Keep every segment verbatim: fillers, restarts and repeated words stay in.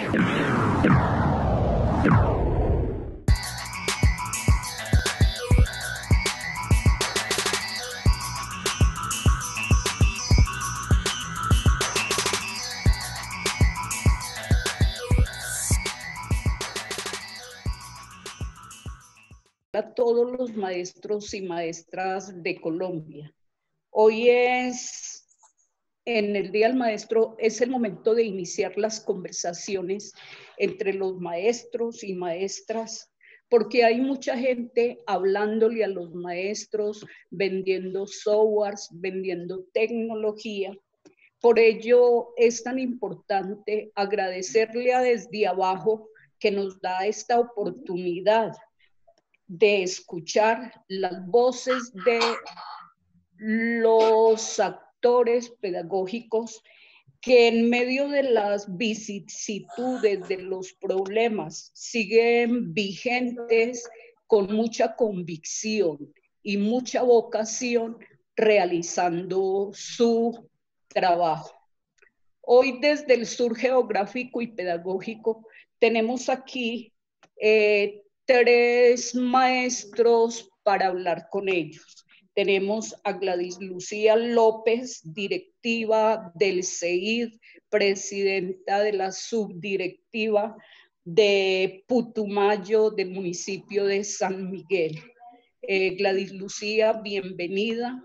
A todos los maestros y maestras de Colombia. Hoy es, en el Día del Maestro, es el momento de iniciar las conversaciones entre los maestros y maestras, porque hay mucha gente hablándole a los maestros, vendiendo softwares, vendiendo tecnología. Por ello es tan importante agradecerle a Desde Abajo que nos da esta oportunidad de escuchar las voces de los actores pedagógicos que en medio de las vicisitudes, de los problemas, siguen vigentes con mucha convicción y mucha vocación realizando su trabajo. Hoy desde el Sur Geográfico y Pedagógico tenemos aquí eh, tres maestros para hablar con ellos. Tenemos a Gladys Lucía López, directiva del C I D, presidenta de la subdirectiva de Putumayo del municipio de San Miguel. Eh, Gladys Lucía, bienvenida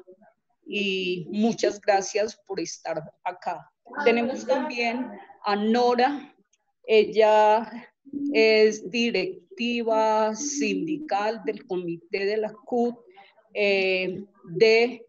y muchas gracias por estar acá. Tenemos también a Nora, ella es directiva sindical del comité de la C U T eh, de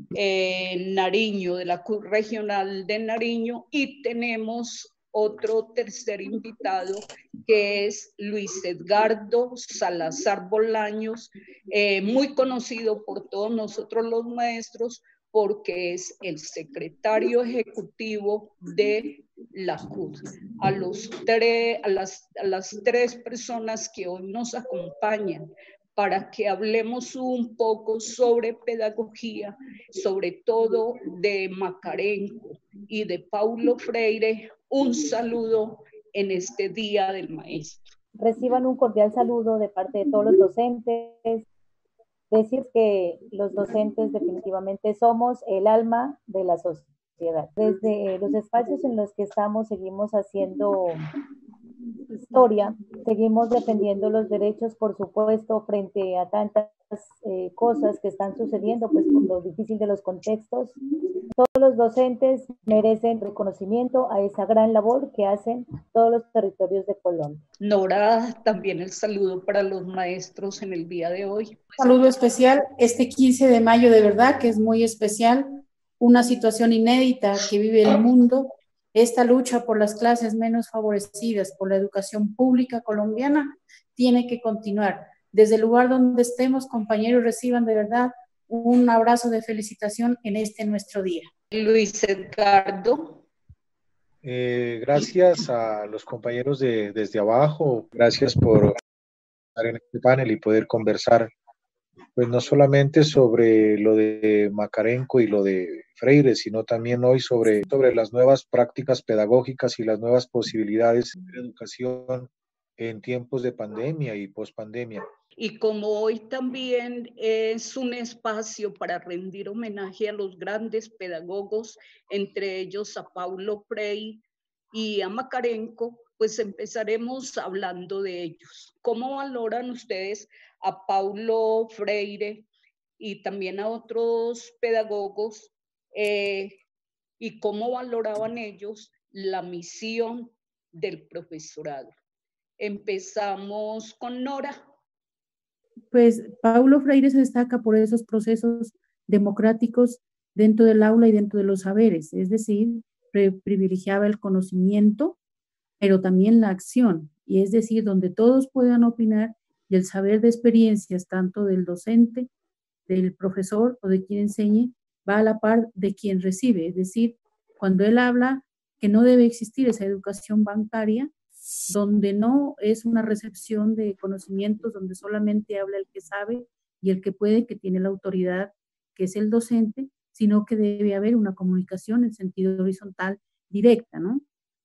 eh, Nariño, de la C U T regional de Nariño, y tenemos otro tercer invitado que es Luis Edgardo Salazar Bolaños, eh, muy conocido por todos nosotros los maestros porque es el secretario ejecutivo de la C U T. A, los tres, a, las, a las tres personas que hoy nos acompañan para que hablemos un poco sobre pedagogía, sobre todo de Macarenco y de Paulo Freire, un saludo en este Día del Maestro. Reciban un cordial saludo de parte de todos los docentes. Decir que los docentes definitivamente somos el alma de la sociedad. Desde los espacios en los que estamos seguimos haciendo historia, seguimos defendiendo los derechos, por supuesto, frente a tantas eh, cosas que están sucediendo, pues por lo difícil de los contextos. Todos los docentes merecen reconocimiento a esa gran labor que hacen todos los territorios de Colombia. Nora, también el saludo para los maestros en el día de hoy. Un saludo especial este quince de mayo, de verdad que es muy especial, una situación inédita que vive el mundo. Esta lucha por las clases menos favorecidas, por la educación pública colombiana, tiene que continuar. Desde el lugar donde estemos, compañeros, reciban de verdad un abrazo de felicitación en este nuestro día. Luis Edgardo. Eh, gracias a los compañeros de Desde Abajo, gracias por estar en este panel y poder conversar, pues no solamente sobre lo de Macarenco y lo de Freire, sino también hoy sobre, sobre las nuevas prácticas pedagógicas y las nuevas posibilidades de educación en tiempos de pandemia y pospandemia. Y como hoy también es un espacio para rendir homenaje a los grandes pedagogos, entre ellos a Paulo Freire y a Macarenco, pues empezaremos hablando de ellos. ¿Cómo valoran ustedes a Paulo Freire y también a otros pedagogos eh, y cómo valoraban ellos la misión del profesorado? Empezamos con Nora. Pues Paulo Freire se destaca por esos procesos democráticos dentro del aula y dentro de los saberes, es decir, privilegiaba el conocimiento, pero también la acción, y es decir, donde todos puedan opinar y el saber de experiencias, tanto del docente, del profesor o de quien enseñe, va a la par de quien recibe, es decir, cuando él habla que no debe existir esa educación bancaria, donde no es una recepción de conocimientos, donde solamente habla el que sabe y el que puede, que tiene la autoridad, que es el docente, sino que debe haber una comunicación en sentido horizontal directa, ¿no?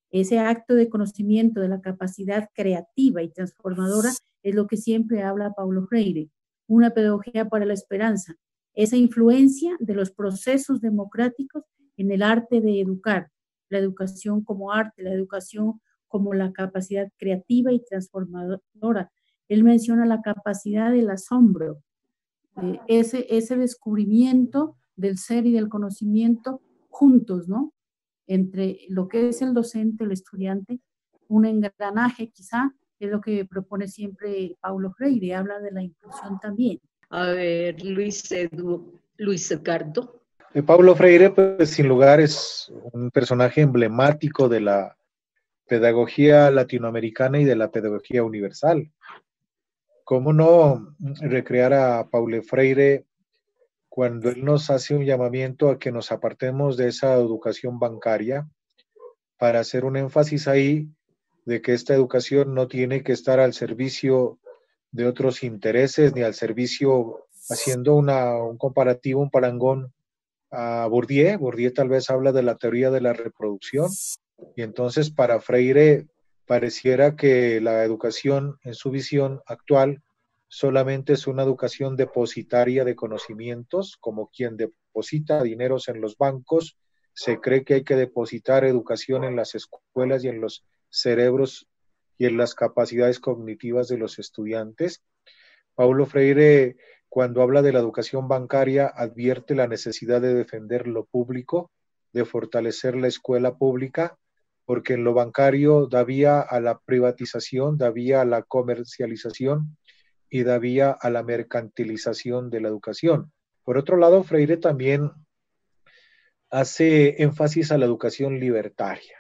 Ese acto de conocimiento de la capacidad creativa y transformadora es lo que siempre habla Paulo Freire, una pedagogía para la esperanza, esa influencia de los procesos democráticos en el arte de educar, la educación como arte, la educación como la capacidad creativa y transformadora. Él menciona la capacidad del asombro, eh, ese, ese descubrimiento del ser y del conocimiento juntos, ¿no? Entre lo que es el docente, el estudiante, un engranaje quizá, es lo que propone siempre Paulo Freire, habla de la inclusión también. A ver, Luis, Edu, Luis Edgardo. Eh, Paulo Freire, pues sin lugar es un personaje emblemático de la pedagogía latinoamericana y de la pedagogía universal. ¿Cómo no recrear a Paulo Freire cuando él nos hace un llamamiento a que nos apartemos de esa educación bancaria para hacer un énfasis ahí de que esta educación no tiene que estar al servicio de otros intereses ni al servicio, haciendo una, un comparativo, un parangón a Bourdieu? Bourdieu tal vez habla de la teoría de la reproducción, y entonces para Freire pareciera que la educación en su visión actual solamente es una educación depositaria de conocimientos, como quien deposita dineros en los bancos. Se cree que hay que depositar educación en las escuelas y en los cerebros y en las capacidades cognitivas de los estudiantes. Paulo Freire, cuando habla de la educación bancaria, advierte la necesidad de defender lo público, de fortalecer la escuela pública, porque en lo bancario da vía a la privatización, da vía a la comercialización y da vía a la mercantilización de la educación. Por otro lado, Freire también hace énfasis a la educación libertaria,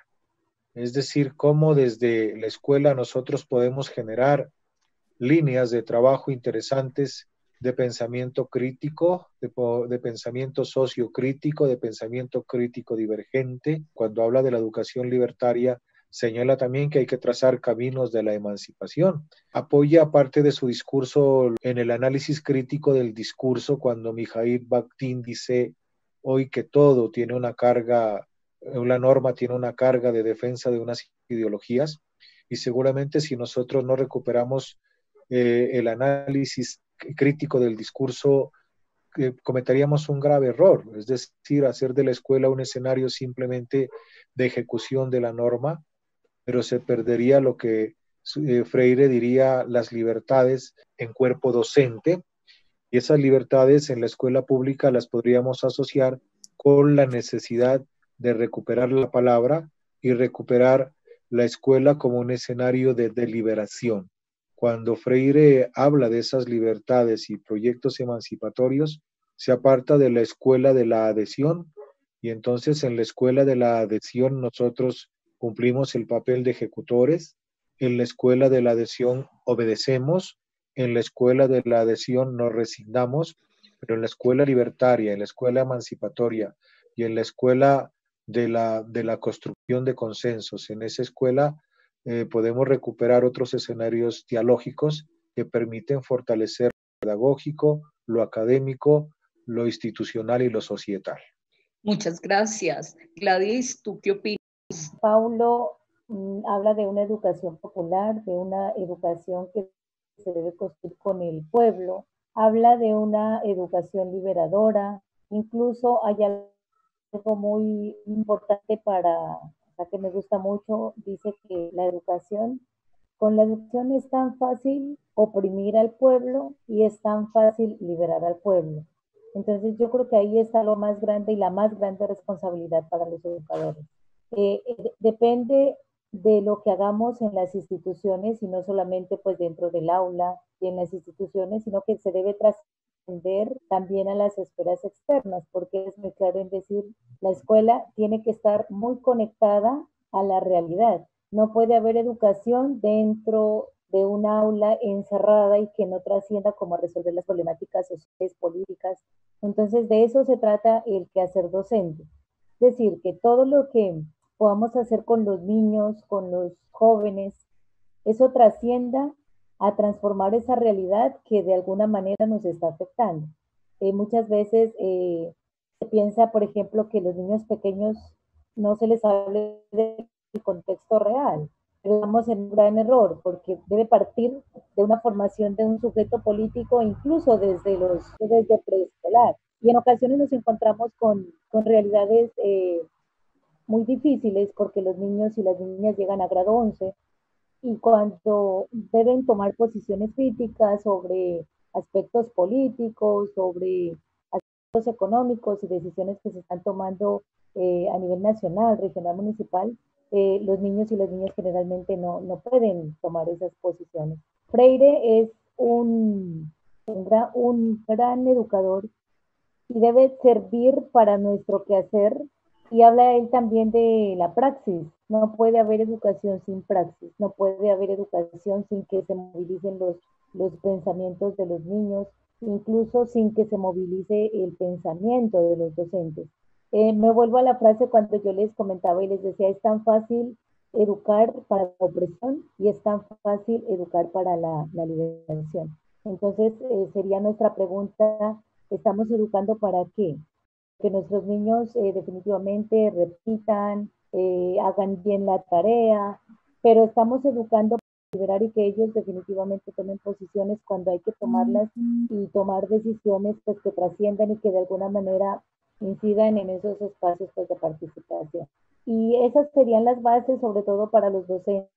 es decir, cómo desde la escuela nosotros podemos generar líneas de trabajo interesantes de pensamiento crítico, de, de pensamiento sociocrítico, de pensamiento crítico divergente. Cuando habla de la educación libertaria, señala también que hay que trazar caminos de la emancipación. Apoya parte de su discurso en el análisis crítico del discurso cuando Mikhail Bakhtin dice hoy que todo tiene una carga, la norma tiene una carga de defensa de unas ideologías, y seguramente si nosotros no recuperamos eh, el análisis crítico del discurso, eh, cometeríamos un grave error, es decir, hacer de la escuela un escenario simplemente de ejecución de la norma, pero se perdería lo que eh, Freire diría las libertades en cuerpo docente, y esas libertades en la escuela pública las podríamos asociar con la necesidad de recuperar la palabra y recuperar la escuela como un escenario de deliberación. Cuando Freire habla de esas libertades y proyectos emancipatorios, se aparta de la escuela de la adhesión, y entonces en la escuela de la adhesión nosotros cumplimos el papel de ejecutores, en la escuela de la adhesión obedecemos, en la escuela de la adhesión nos resignamos, pero en la escuela libertaria, en la escuela emancipatoria y en la escuela de la, de la construcción de consensos, en esa escuela eh, podemos recuperar otros escenarios dialógicos que permiten fortalecer lo pedagógico, lo académico, lo institucional y lo societal. Muchas gracias. Gladys, ¿tú qué opinas? Paulo mm, habla de una educación popular, de una educación que se debe construir con el pueblo, habla de una educación liberadora, incluso hay algo muy importante para, o sea, que me gusta mucho, dice que la educación, con la educación es tan fácil oprimir al pueblo y es tan fácil liberar al pueblo. Entonces yo creo que ahí está lo más grande y la más grande responsabilidad para los educadores. Eh, eh, depende de lo que hagamos en las instituciones y no solamente pues dentro del aula y en las instituciones, sino que se debe trascender también a las esferas externas, porque es muy claro en decir, la escuela tiene que estar muy conectada a la realidad. No puede haber educación dentro de un aula encerrada y que no trascienda como a resolver las problemáticas sociales, políticas. Entonces, de eso se trata el quehacer docente. Es decir, que todo lo que podamos hacer con los niños, con los jóvenes, eso trascienda a transformar esa realidad que de alguna manera nos está afectando. Eh, muchas veces eh, se piensa, por ejemplo, que los niños pequeños no se les hable de el contexto real. Pero estamos en un gran error, porque debe partir de una formación de un sujeto político, incluso desde, los, desde preescolar. Y en ocasiones nos encontramos con, con realidades eh, muy difíciles, porque los niños y las niñas llegan a grado once y cuando deben tomar posiciones críticas sobre aspectos políticos, sobre aspectos económicos y decisiones que se están tomando eh, a nivel nacional, regional, municipal, eh, los niños y las niñas generalmente no, no pueden tomar esas posiciones. Freire es un, un, gran, un gran educador y debe servir para nuestro quehacer. Y habla él también de la praxis. No puede haber educación sin praxis, no puede haber educación sin que se movilicen los, los pensamientos de los niños, incluso sin que se movilice el pensamiento de los docentes. Eh, me vuelvo a la frase cuando yo les comentaba y les decía, es tan fácil educar para la opresión y es tan fácil educar para la, la liberación. Entonces, eh, sería nuestra pregunta, ¿estamos educando para qué? Que nuestros niños eh, definitivamente repitan, eh, hagan bien la tarea, pero estamos educando para liberar y que ellos definitivamente tomen posiciones cuando hay que tomarlas y tomar decisiones pues, que trasciendan y que de alguna manera incidan en esos espacios pues, de participación. Y esas serían las bases, sobre todo para los docentes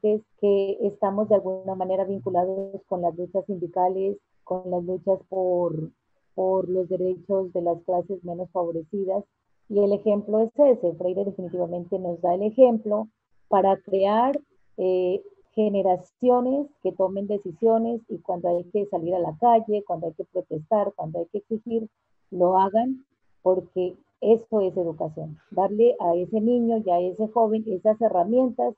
que estamos de alguna manera vinculados con las luchas sindicales, con las luchas por por los derechos de las clases menos favorecidas. Y el ejemplo es ese. Freire definitivamente nos da el ejemplo para crear eh, generaciones que tomen decisiones y cuando hay que salir a la calle, cuando hay que protestar, cuando hay que exigir, lo hagan porque esto es educación. Darle a ese niño y a ese joven esas herramientas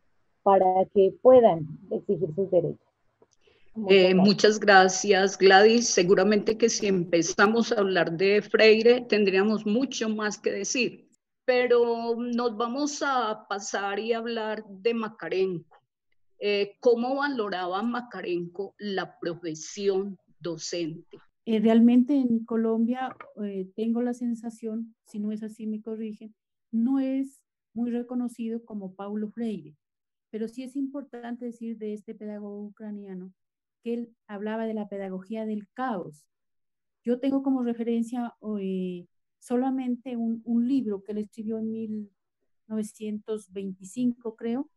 para que puedan exigir sus derechos. Muchas, eh, gracias. muchas gracias, Gladys. Seguramente que si empezamos a hablar de Freire tendríamos mucho más que decir, pero nos vamos a pasar y hablar de Makarenko. Eh, ¿Cómo valoraba Makarenko la profesión docente? Eh, realmente en Colombia eh, tengo la sensación, si no es así me corrigen, no es muy reconocido como Paulo Freire, pero sí es importante decir de este pedagogo ucraniano que él hablaba de la pedagogía del caos. Yo tengo como referencia eh, solamente un, un libro que él escribió en mil novecientos veinticinco, creo,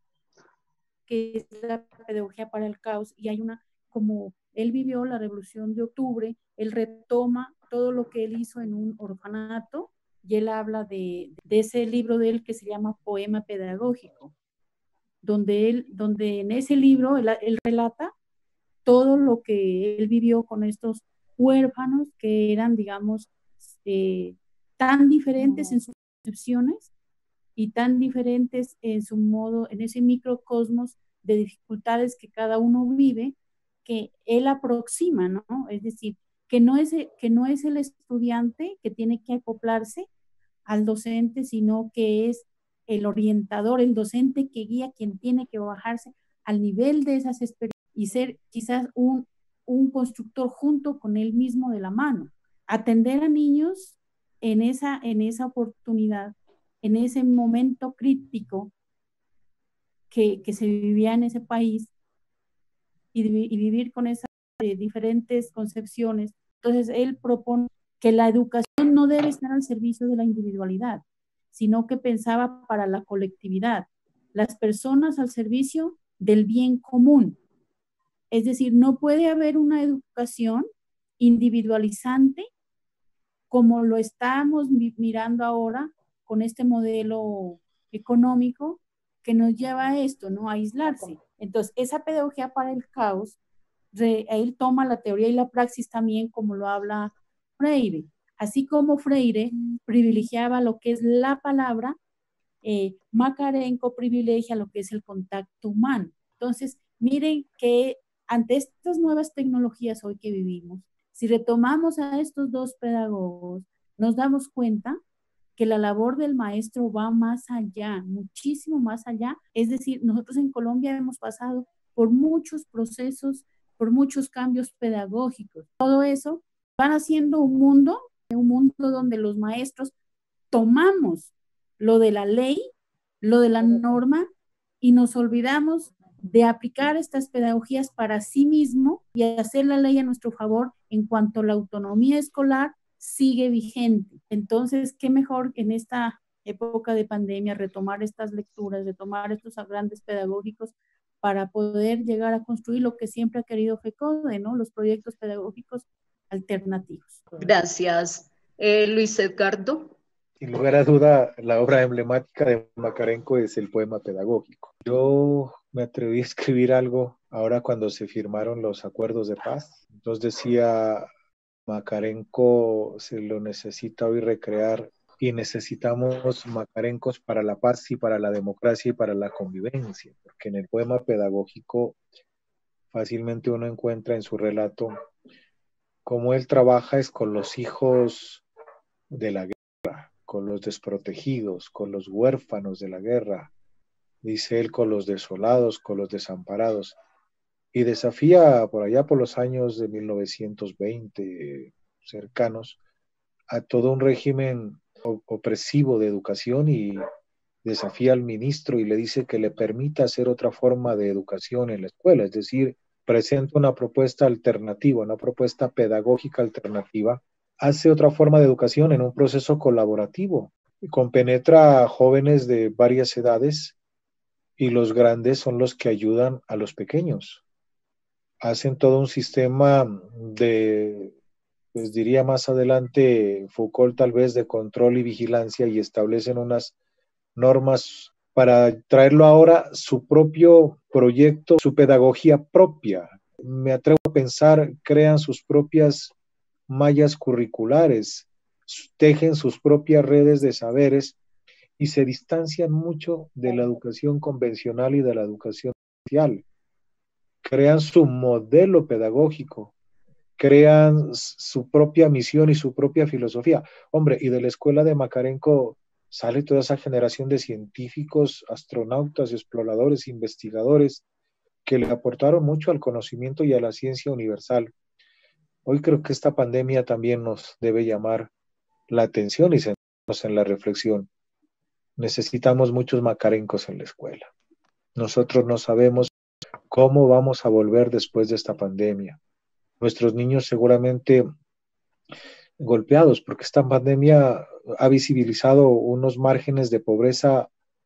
que es la pedagogía para el caos, y hay una, como él vivió la Revolución de Octubre, él retoma todo lo que él hizo en un orfanato, y él habla de, de ese libro de él que se llama Poema Pedagógico, donde él, donde en ese libro él, él relata todo lo que él vivió con estos huérfanos que eran, digamos, eh, tan diferentes en sus concepciones y tan diferentes en su modo, en ese microcosmos de dificultades que cada uno vive, que él aproxima, ¿no? Es decir, que no es, que no es el estudiante que tiene que acoplarse al docente, sino que es el orientador, el docente que guía, quien tiene que bajarse al nivel de esas experiencias y ser quizás un, un constructor junto con él mismo de la mano. Atender a niños en esa, en esa oportunidad, en ese momento crítico que, que se vivía en ese país y, y vivir con esas eh, diferentes concepciones. Entonces, él propone que la educación no debe estar al servicio de la individualidad, sino que pensaba para la colectividad, las personas al servicio del bien común. Es decir, no puede haber una educación individualizante como lo estamos mirando ahora con este modelo económico que nos lleva a esto, ¿no? A aislarse. Entonces, esa pedagogía para el caos, re, él toma la teoría y la praxis también como lo habla Freire. Así como Freire privilegiaba lo que es la palabra, eh, Makarenko privilegia lo que es el contacto humano. Entonces, miren que ante estas nuevas tecnologías hoy que vivimos, si retomamos a estos dos pedagogos, nos damos cuenta que la labor del maestro va más allá, muchísimo más allá. Es decir, nosotros en Colombia hemos pasado por muchos procesos, por muchos cambios pedagógicos. Todo eso van haciendo un mundo, un mundo donde los maestros tomamos lo de la ley lo de la norma y nos olvidamos de aplicar estas pedagogías para sí mismo y hacer la ley a nuestro favor en cuanto a la autonomía escolar sigue vigente. Entonces, qué mejor que en esta época de pandemia retomar estas lecturas, retomar estos grandes pedagógicos para poder llegar a construir lo que siempre ha querido FECODE, ¿no? Los proyectos pedagógicos alternativos. Gracias. Eh, Luis Edgardo. Sin lugar a duda, la obra emblemática de Makarenko es el poema pedagógico. Yo me atreví a escribir algo ahora cuando se firmaron los acuerdos de paz. Entonces decía, Makarenko se lo necesita hoy recrear y necesitamos Makarenkos para la paz y para la democracia y para la convivencia, porque en el poema pedagógico fácilmente uno encuentra en su relato cómo él trabaja es con los hijos de la guerra, con los desprotegidos, con los huérfanos de la guerra, dice él, con los desolados, con los desamparados, y desafía por allá por los años de mil novecientos veinte cercanos a todo un régimen opresivo de educación y desafía al ministro y le dice que le permita hacer otra forma de educación en la escuela, es decir, presenta una propuesta alternativa, una propuesta pedagógica alternativa, hace otra forma de educación en un proceso colaborativo, compenetra a jóvenes de varias edades y los grandes son los que ayudan a los pequeños. Hacen todo un sistema de, pues diría más adelante Foucault tal vez, de control y vigilancia y establecen unas normas para traerlo ahora su propio proyecto, su pedagogía propia. Me atrevo a pensar, crean sus propias mallas curriculares, tejen sus propias redes de saberes y se distancian mucho de la educación convencional y de la educación social. Crean su modelo pedagógico, crean su propia misión y su propia filosofía. Hombre, y de la escuela de Makarenko sale toda esa generación de científicos, astronautas, exploradores, investigadores, que le aportaron mucho al conocimiento y a la ciencia universal. Hoy creo que esta pandemia también nos debe llamar la atención y centrarnos en la reflexión. Necesitamos muchos Makarenkos en la escuela. Nosotros no sabemos cómo vamos a volver después de esta pandemia. Nuestros niños seguramente golpeados, porque esta pandemia ha visibilizado unos márgenes de pobreza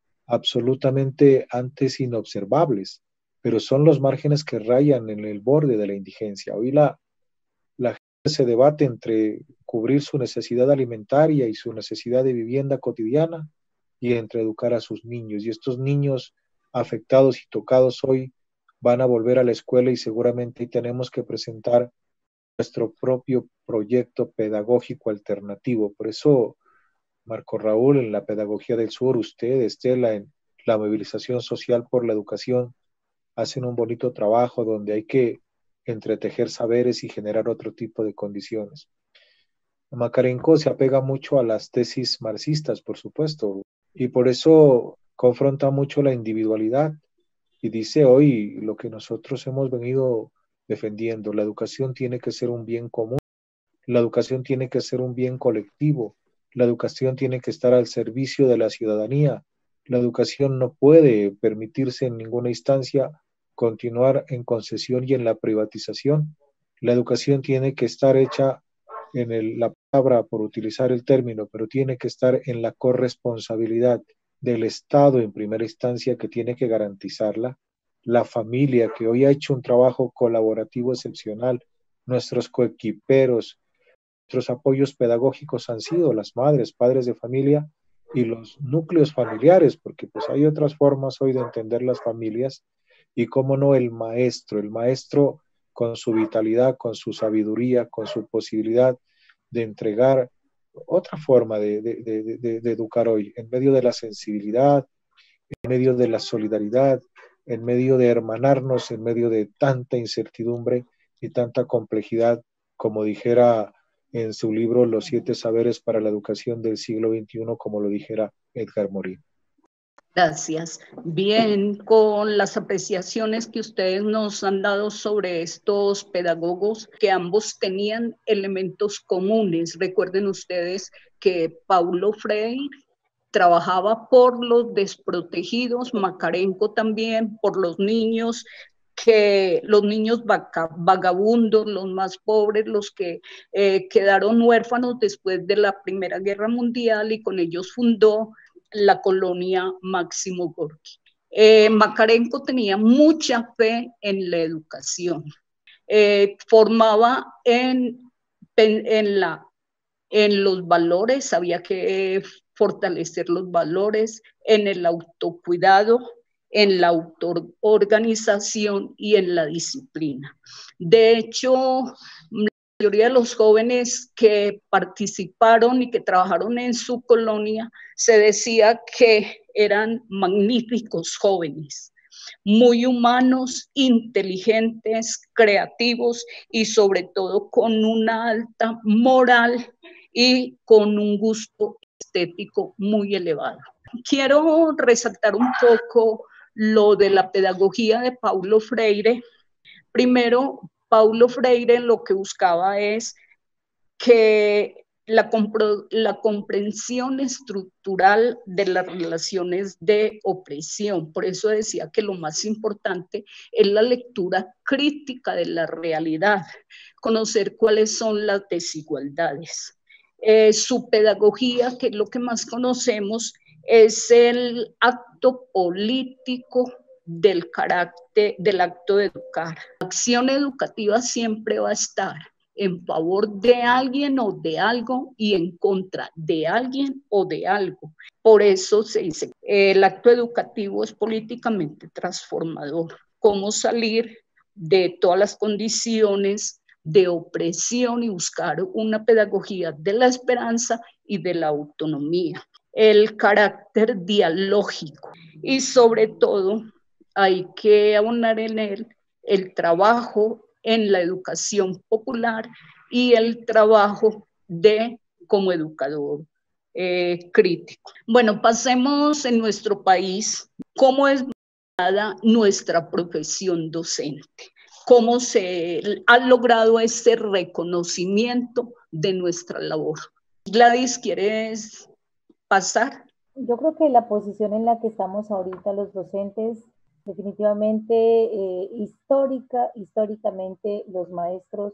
absolutamente antes inobservables, pero son los márgenes que rayan en el borde de la indigencia. Hoy la, la gente se debate entre cubrir su necesidad alimentaria y su necesidad de vivienda cotidiana y entre educar a sus niños. Y estos niños afectados y tocados hoy van a volver a la escuela y seguramente tenemos que presentar nuestro propio proyecto pedagógico alternativo. Por eso, Marco Raúl, en la Pedagogía del Sur, usted, Estela, en la movilización social por la educación, hacen un bonito trabajo donde hay que entretejer saberes y generar otro tipo de condiciones. Makarenko se apega mucho a las tesis marxistas, por supuesto, y por eso confronta mucho la individualidad y dice hoy lo que nosotros hemos venido defendiendo: la educación tiene que ser un bien común, la educación tiene que ser un bien colectivo, la educación tiene que estar al servicio de la ciudadanía, la educación no puede permitirse en ninguna instancia continuar en concesión y en la privatización, la educación tiene que estar hecha en el, la palabra, por utilizar el término, pero tiene que estar en la corresponsabilidad del Estado en primera instancia, que tiene que garantizarla, la familia, que hoy ha hecho un trabajo colaborativo excepcional, nuestros coequiperos, nuestros apoyos pedagógicos han sido las madres, padres de familia y los núcleos familiares, porque pues hay otras formas hoy de entender las familias, y cómo no el maestro, el maestro con su vitalidad, con su sabiduría, con su posibilidad de entregar otra forma de, de, de, de, de educar hoy, en medio de la sensibilidad, en medio de la solidaridad, en medio de hermanarnos, en medio de tanta incertidumbre y tanta complejidad, como dijera en su libro Los siete saberes para la educación del siglo veintiuno, como lo dijera Edgar Morin. Gracias. Bien, con las apreciaciones que ustedes nos han dado sobre estos pedagogos, que ambos tenían elementos comunes. Recuerden ustedes que Paulo Freire trabajaba por los desprotegidos, Makarenko también, por los niños, que los niños vagabundos, los más pobres, los que eh, quedaron huérfanos después de la Primera Guerra Mundial, y con ellos fundó la colonia Máximo Gorki. Eh, Makarenko tenía mucha fe en la educación, eh, formaba en, en, en, la, en los valores, había que fortalecer los valores, en el autocuidado, en la autoorganización y en la disciplina. De hecho, la mayoría de los jóvenes que participaron y que trabajaron en su colonia, se decía que eran magníficos jóvenes, muy humanos, inteligentes, creativos y sobre todo con una alta moral y con un gusto estético muy elevado. Quiero resaltar un poco lo de la pedagogía de Paulo Freire. Primero, Paulo Freire lo que buscaba es que la, la comprensión estructural de las relaciones de opresión. Por eso decía que lo más importante es la lectura crítica de la realidad, conocer cuáles son las desigualdades. Eh, su pedagogía, que es lo que más conocemos, es el acto político del carácter, del acto de educar. La acción educativa siempre va a estar en favor de alguien o de algo y en contra de alguien o de algo. Por eso se dice, el acto educativo es políticamente transformador. Cómo salir de todas las condiciones de opresión y buscar una pedagogía de la esperanza y de la autonomía. El carácter dialógico y sobre todo hay que abonar en él el trabajo en la educación popular y el trabajo de como educador eh, crítico. Bueno, pasemos en nuestro país, cómo es nuestra profesión docente, cómo se ha logrado ese reconocimiento de nuestra labor. Gladys, ¿quieres pasar? Yo creo que la posición en la que estamos ahorita los docentes, definitivamente eh, histórica, históricamente los maestros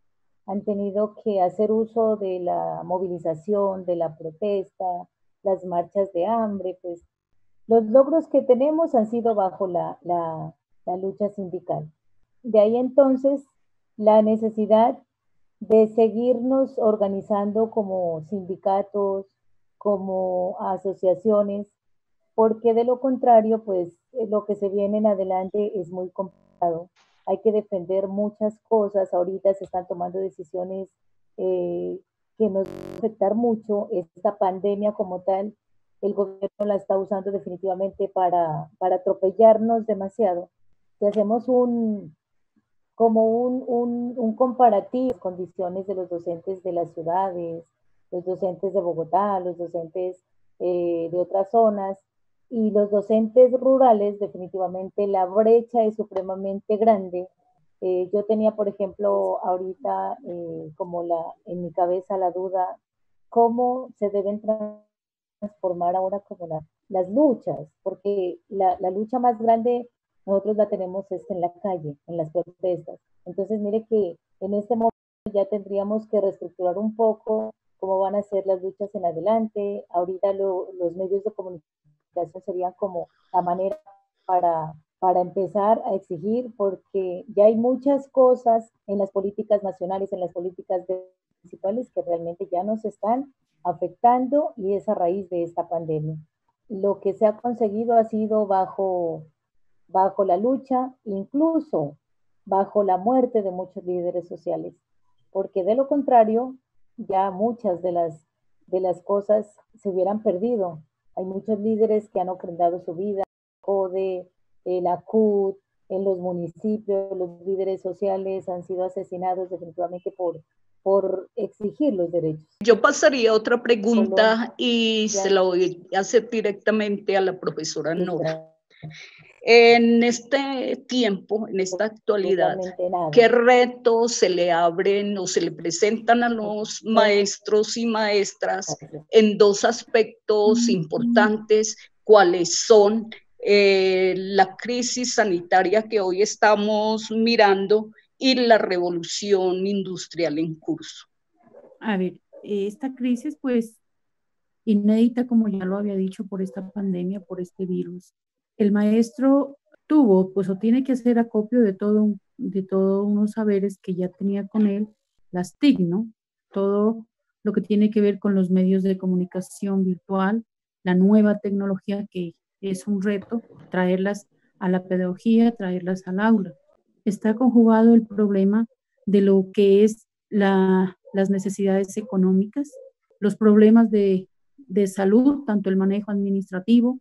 han tenido que hacer uso de la movilización, de la protesta, las marchas de hambre, pues los logros que tenemos han sido bajo la, la, la lucha sindical. De ahí entonces la necesidad de seguirnos organizando como sindicatos, como asociaciones, porque de lo contrario, pues lo que se viene en adelante es muy complicado. Hay que defender muchas cosas. Ahorita se están tomando decisiones eh, que nos van a afectar mucho. Esta pandemia como tal, el gobierno la está usando definitivamente para, para atropellarnos demasiado. Si hacemos un, como un, un, un comparativo de las condiciones de los docentes de las ciudades, los docentes de Bogotá, los docentes eh, de otras zonas, y los docentes rurales, definitivamente la brecha es supremamente grande. Eh, yo tenía, por ejemplo, ahorita eh, como la, en mi cabeza la duda, ¿cómo se deben transformar ahora como la, las luchas? Porque la, la lucha más grande nosotros la tenemos es en la calle, en las protestas. Entonces, mire que en este momento ya tendríamos que reestructurar un poco cómo van a ser las luchas en adelante. Ahorita lo, los medios de comunicación serían como la manera para, para empezar a exigir, porque ya hay muchas cosas en las políticas nacionales, en las políticas municipales que realmente ya nos están afectando y es a raíz de esta pandemia. Lo que se ha conseguido ha sido bajo, bajo la lucha, incluso bajo la muerte de muchos líderes sociales, porque de lo contrario ya muchas de las, de las cosas se hubieran perdido. Hay muchos líderes que han ofrendado su vida, CODE, la C U T, en los municipios, los líderes sociales han sido asesinados definitivamente por, por exigir los derechos. Yo pasaría a otra pregunta y se la voy a hacer directamente a la profesora Nora. En este tiempo, en esta actualidad, ¿qué retos se le abren o se le presentan a los maestros y maestras en dos aspectos importantes? ¿Cuáles son? Eh, la crisis sanitaria que hoy estamos mirando y la revolución industrial en curso. A ver, esta crisis pues inédita, como ya lo había dicho, por esta pandemia, por este virus. El maestro tuvo, pues, o tiene que hacer acopio de todo, de todos unos saberes que ya tenía con él, las T I C, ¿no? Todo lo que tiene que ver con los medios de comunicación virtual, la nueva tecnología que es un reto, traerlas a la pedagogía, traerlas al aula. Está conjugado el problema de lo que es la, las necesidades económicas, los problemas de, de salud, tanto el manejo administrativo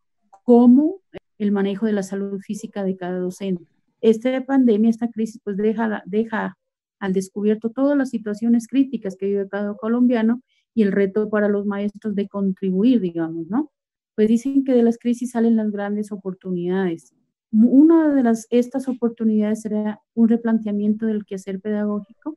como el manejo de la salud física de cada docente. Esta pandemia, esta crisis, pues deja, deja al descubierto todas las situaciones críticas que vive cada colombiano y el reto para los maestros de contribuir, digamos, ¿no? Pues dicen que de las crisis salen las grandes oportunidades. Una de las, estas oportunidades será un replanteamiento del quehacer pedagógico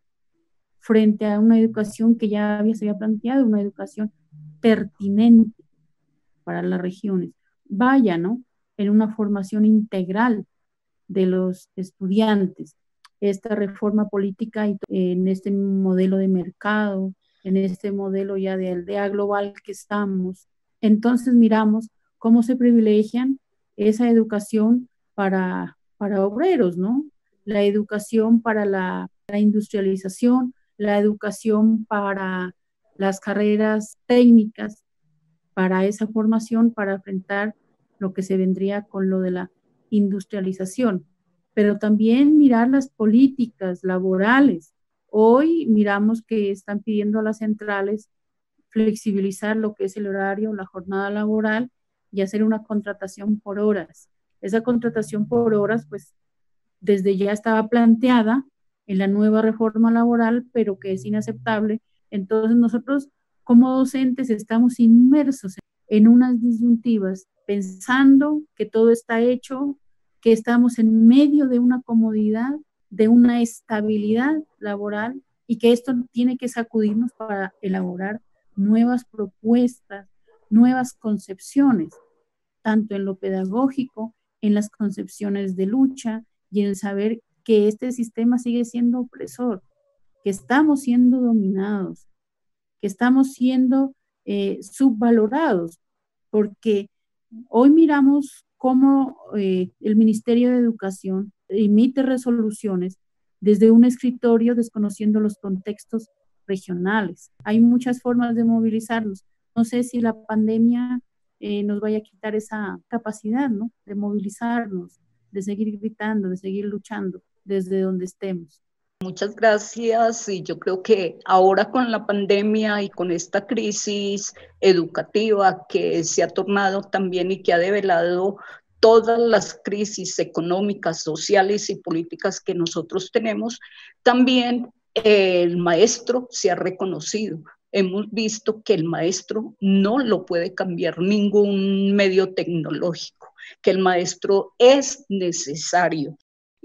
frente a una educación que ya había, se había planteado, una educación pertinente para las regiones. Vaya, ¿no? En una formación integral de los estudiantes. Esta reforma política y en este modelo de mercado, en este modelo ya de aldea global que estamos, entonces miramos cómo se privilegian esa educación para, para obreros, ¿no? La educación para la, la industrialización, la educación para las carreras técnicas, para esa formación, para enfrentar lo que se vendría con lo de la industrialización, pero también mirar las políticas laborales. Hoy miramos que están pidiendo a las centrales flexibilizar lo que es el horario, la jornada laboral y hacer una contratación por horas. Esa contratación por horas, pues, desde ya estaba planteada en la nueva reforma laboral, pero que es inaceptable. Entonces nosotros como docentes estamos inmersos en unas disyuntivas, pensando que todo está hecho, que estamos en medio de una comodidad, de una estabilidad laboral y que esto tiene que sacudirnos para elaborar nuevas propuestas, nuevas concepciones, tanto en lo pedagógico, en las concepciones de lucha y en el saber que este sistema sigue siendo opresor, que estamos siendo dominados, que estamos siendo eh, subvalorados, porque hoy miramos cómo eh, el Ministerio de Educación emite resoluciones desde un escritorio desconociendo los contextos regionales. Hay muchas formas de movilizarnos. No sé si la pandemia eh, nos vaya a quitar esa capacidad, ¿no? De movilizarnos, de seguir gritando, de seguir luchando desde donde estemos. Muchas gracias, y yo creo que ahora con la pandemia y con esta crisis educativa que se ha tornado también y que ha develado todas las crisis económicas, sociales y políticas que nosotros tenemos, también el maestro se ha reconocido. Hemos visto que el maestro no lo puede cambiar ningún medio tecnológico, que el maestro es necesario.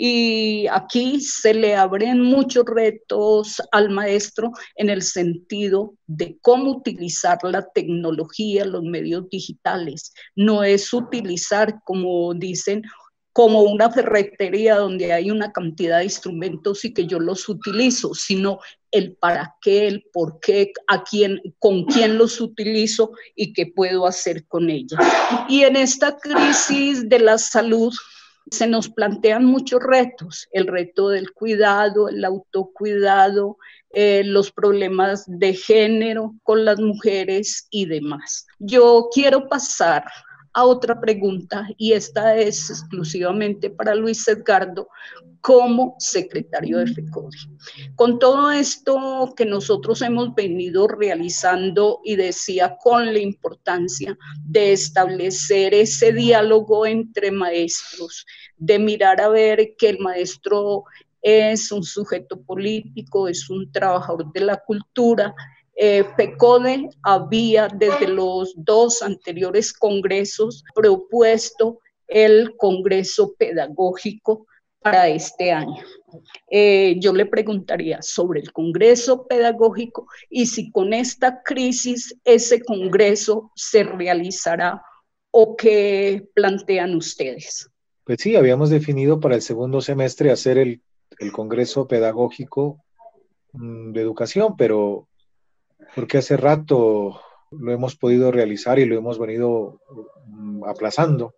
Y aquí se le abren muchos retos al maestro en el sentido de cómo utilizar la tecnología, los medios digitales. No es utilizar, como dicen, como una ferretería donde hay una cantidad de instrumentos y que yo los utilizo, sino el para qué, el por qué, a quién, con quién los utilizo y qué puedo hacer con ellas. Y en esta crisis de la salud, se nos plantean muchos retos, el reto del cuidado, el autocuidado, eh, los problemas de género con las mujeres y demás. Yo quiero pasar a otra pregunta, y esta es exclusivamente para Luis Edgardo como secretario de FECODE. Con todo esto que nosotros hemos venido realizando, y decía con la importancia de establecer ese diálogo entre maestros, de mirar a ver que el maestro es un sujeto político, es un trabajador de la cultura. Eh, FECODE había desde los dos anteriores congresos propuesto el Congreso Pedagógico para este año. Eh, yo le preguntaría sobre el Congreso Pedagógico y si con esta crisis ese Congreso se realizará o qué plantean ustedes. Pues sí, habíamos definido para el segundo semestre hacer el, el Congreso Pedagógico mmm, de Educación, pero porque hace rato lo hemos podido realizar y lo hemos venido mmm, aplazando.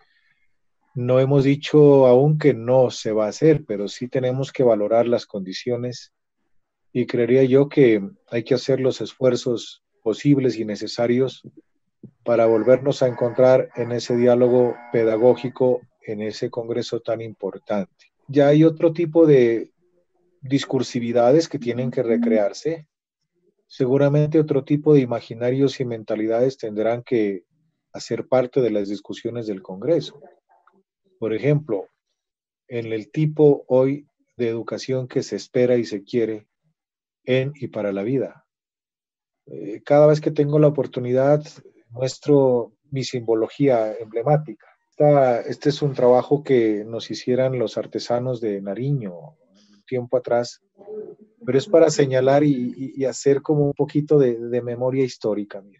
No hemos dicho aún que no se va a hacer, pero sí tenemos que valorar las condiciones y creería yo que hay que hacer los esfuerzos posibles y necesarios para volvernos a encontrar en ese diálogo pedagógico, en ese congreso tan importante. Ya hay otro tipo de discursividades que tienen que recrearse. Seguramente otro tipo de imaginarios y mentalidades tendrán que hacer parte de las discusiones del Congreso. Por ejemplo, en el tipo hoy de educación que se espera y se quiere en y para la vida. Eh, cada vez que tengo la oportunidad, muestro mi simbología emblemática. Esta, este es un trabajo que nos hicieran los artesanos de Nariño un tiempo atrás, pero es para señalar y, y, y hacer como un poquito de, de memoria histórica. Mire.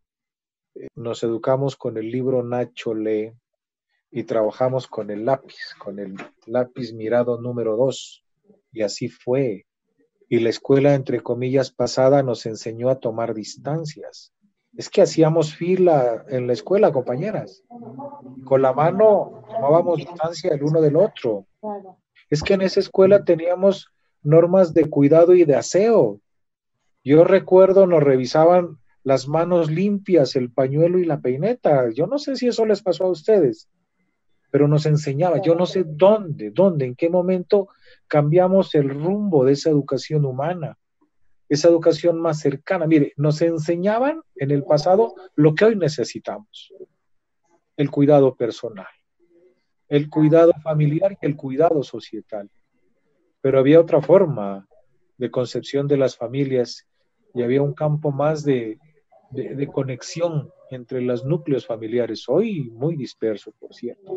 Nos educamos con el libro Nacho Lee y trabajamos con el lápiz, con el lápiz mirado número dos, y así fue. Y la escuela, entre comillas, pasada nos enseñó a tomar distancias. Es que hacíamos fila en la escuela, compañeras. Con la mano tomábamos distancia el uno del otro. Es que en esa escuela teníamos normas de cuidado y de aseo. Yo recuerdo, nos revisaban las manos limpias, el pañuelo y la peineta. Yo no sé si eso les pasó a ustedes, pero nos enseñaba. Yo no sé dónde, dónde, en qué momento cambiamos el rumbo de esa educación humana, esa educación más cercana. Mire, nos enseñaban en el pasado lo que hoy necesitamos: el cuidado personal, el cuidado familiar y el cuidado societal. Pero había otra forma de concepción de las familias y había un campo más de, de, de conexión entre los núcleos familiares, hoy muy disperso, por cierto.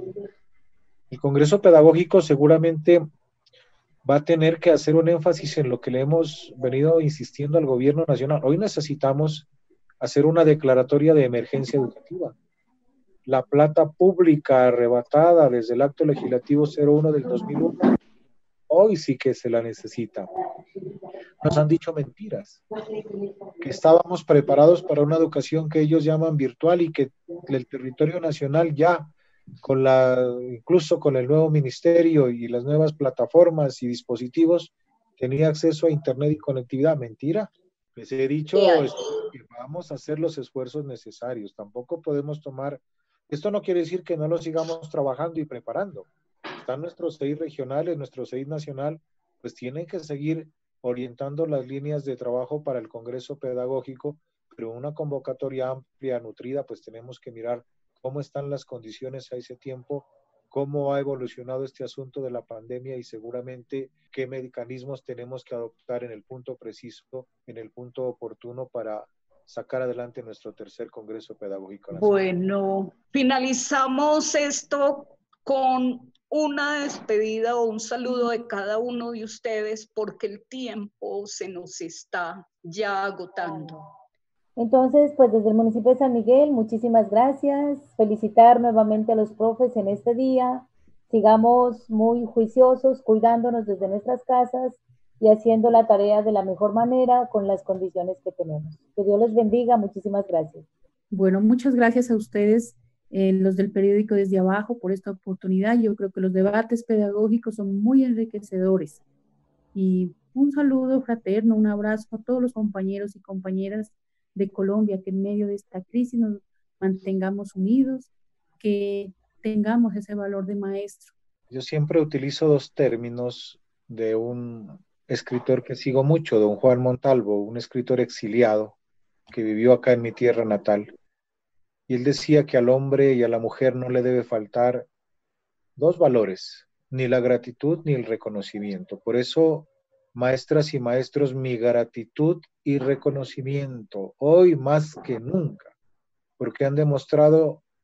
El Congreso Pedagógico seguramente va a tener que hacer un énfasis en lo que le hemos venido insistiendo al gobierno nacional. Hoy necesitamos hacer una declaratoria de emergencia educativa. La plata pública arrebatada desde el acto legislativo cero uno del dos mil uno, hoy sí que se la necesita. Nos han dicho mentiras, que estábamos preparados para una educación que ellos llaman virtual y que el territorio nacional ya, con la, incluso con el nuevo ministerio y las nuevas plataformas y dispositivos, tenía acceso a internet y conectividad. Mentira. Les he dicho que vamos a hacer los esfuerzos necesarios. Tampoco podemos tomar, esto no quiere decir que no lo sigamos trabajando y preparando. Están nuestros seis regionales, nuestro seis nacional, pues tienen que seguir orientando las líneas de trabajo para el Congreso Pedagógico, pero una convocatoria amplia, nutrida, pues tenemos que mirar cómo están las condiciones a ese tiempo, cómo ha evolucionado este asunto de la pandemia y seguramente qué mecanismos tenemos que adoptar en el punto preciso, en el punto oportuno para sacar adelante nuestro tercer Congreso Pedagógico Nacional. Bueno, finalizamos esto con una despedida o un saludo de cada uno de ustedes porque el tiempo se nos está ya agotando. Entonces, pues desde el municipio de San Miguel, muchísimas gracias. Felicitar nuevamente a los profes en este día. Sigamos muy juiciosos, cuidándonos desde nuestras casas y haciendo la tarea de la mejor manera con las condiciones que tenemos. Que Dios les bendiga. Muchísimas gracias. Bueno, muchas gracias a ustedes, eh, los del periódico Desde Abajo, por esta oportunidad. Yo creo que los debates pedagógicos son muy enriquecedores. Y un saludo fraterno, un abrazo a todos los compañeros y compañeras de Colombia, que en medio de esta crisis nos mantengamos unidos, que tengamos ese valor de maestro. Yo siempre utilizo dos términos de un escritor que sigo mucho, don Juan Montalvo, un escritor exiliado que vivió acá en mi tierra natal. Y él decía que al hombre y a la mujer no le debe faltar dos valores, ni la gratitud ni el reconocimiento. Por eso, maestras y maestros, mi gratitud y reconocimiento, hoy más que nunca, porque han demostrado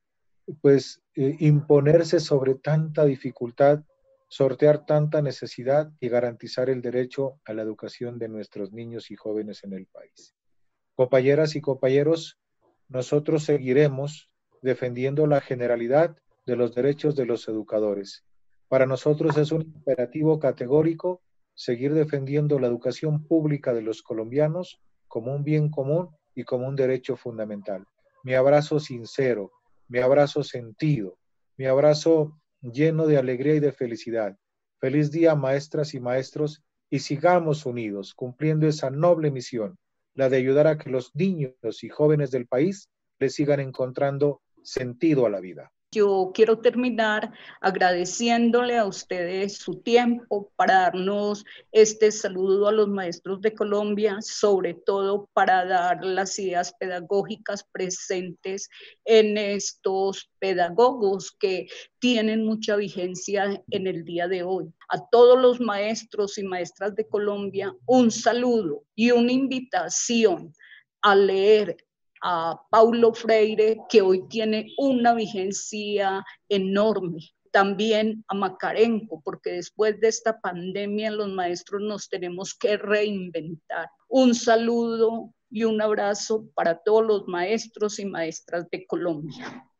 pues eh, imponerse sobre tanta dificultad, sortear tanta necesidad y garantizar el derecho a la educación de nuestros niños y jóvenes en el país. Compañeras y compañeros, nosotros seguiremos defendiendo la generalidad de los derechos de los educadores. Para nosotros es un imperativo categórico seguir defendiendo la educación pública de los colombianos como un bien común y como un derecho fundamental. Mi abrazo sincero, mi abrazo sentido, mi abrazo lleno de alegría y de felicidad. Feliz día, maestras y maestros, y sigamos unidos cumpliendo esa noble misión, la de ayudar a que los niños y jóvenes del país le sigan encontrando sentido a la vida. Yo quiero terminar agradeciéndole a ustedes su tiempo para darnos este saludo a los maestros de Colombia, sobre todo para dar las ideas pedagógicas presentes en estos pedagogos que tienen mucha vigencia en el día de hoy. A todos los maestros y maestras de Colombia, un saludo y una invitación a leer a Paulo Freire, que hoy tiene una vigencia enorme. También a Makarenko, porque después de esta pandemia los maestros nos tenemos que reinventar. Un saludo y un abrazo para todos los maestros y maestras de Colombia.